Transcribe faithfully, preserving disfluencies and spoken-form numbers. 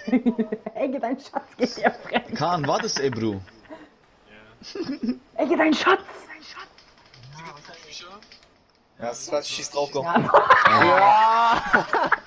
Ecke, dein Schatz geht dir fremd. Kahn, war das, ey, Bro? Ja. Ecke, dein Schatz. Ja, das heißt, schieß drauf, komm. Ja. Ja!